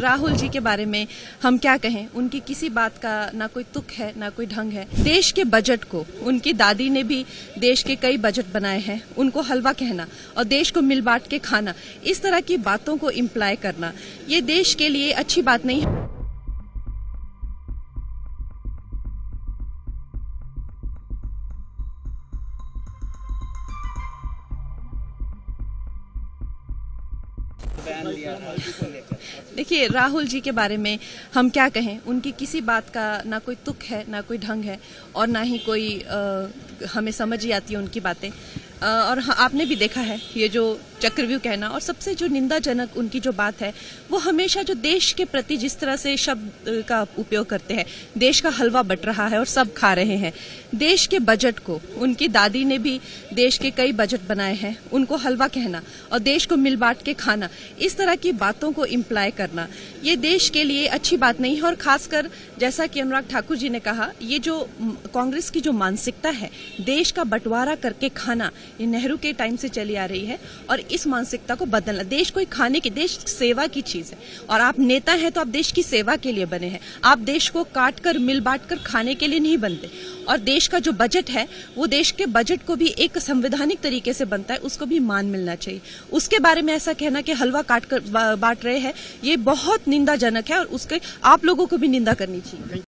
राहुल जी के बारे में हम क्या कहें, उनकी किसी बात का ना कोई तुक है ना कोई ढंग है। देश के बजट को, उनकी दादी ने भी देश के कई बजट बनाए हैं, उनको हलवा कहना और देश को मिल बांट के खाना, इस तरह की बातों को इम्प्लाई करना, ये देश के लिए अच्छी बात नहीं है। देखिए, राहुल जी के बारे में हम क्या कहें, उनकी किसी बात का ना कोई तुक है ना कोई ढंग है और ना ही कोई हमें समझ ही आती है उनकी बातें। और आपने भी देखा है ये जो चक्रव्यूह कहना, और सबसे जो निंदाजनक उनकी जो बात है वो हमेशा जो देश के प्रति जिस तरह से शब्द का उपयोग करते हैं, देश का हलवा बट रहा है और सब खा रहे हैं। देश के बजट को, उनकी दादी ने भी देश के कई बजट बनाए हैं, उनको हलवा कहना और देश को मिल बांट के खाना, इस तरह की बातों को इम्प्लाई करना, ये देश के लिए अच्छी बात नहीं है। और खासकर जैसा कि अनुराग ठाकुर जी ने कहा, ये जो कांग्रेस की जो मानसिकता है देश का बंटवारा करके खाना, ये नेहरू के टाइम से चली आ रही है और इस मानसिकता को बदलना। देश कोई खाने की, देश सेवा की चीज है और आप नेता हैं तो आप देश की सेवा के लिए बने हैं। आप देश को काट कर मिल बांट कर खाने के लिए नहीं बनते। और देश का जो बजट है वो देश के बजट को भी एक संवैधानिक तरीके से बनता है, उसको भी मान मिलना चाहिए। उसके बारे में ऐसा कहना कि हलवा काट कर बांट रहे हैं, ये बहुत निंदाजनक है और उसके आप लोगों को भी निंदा करनी चाहिए।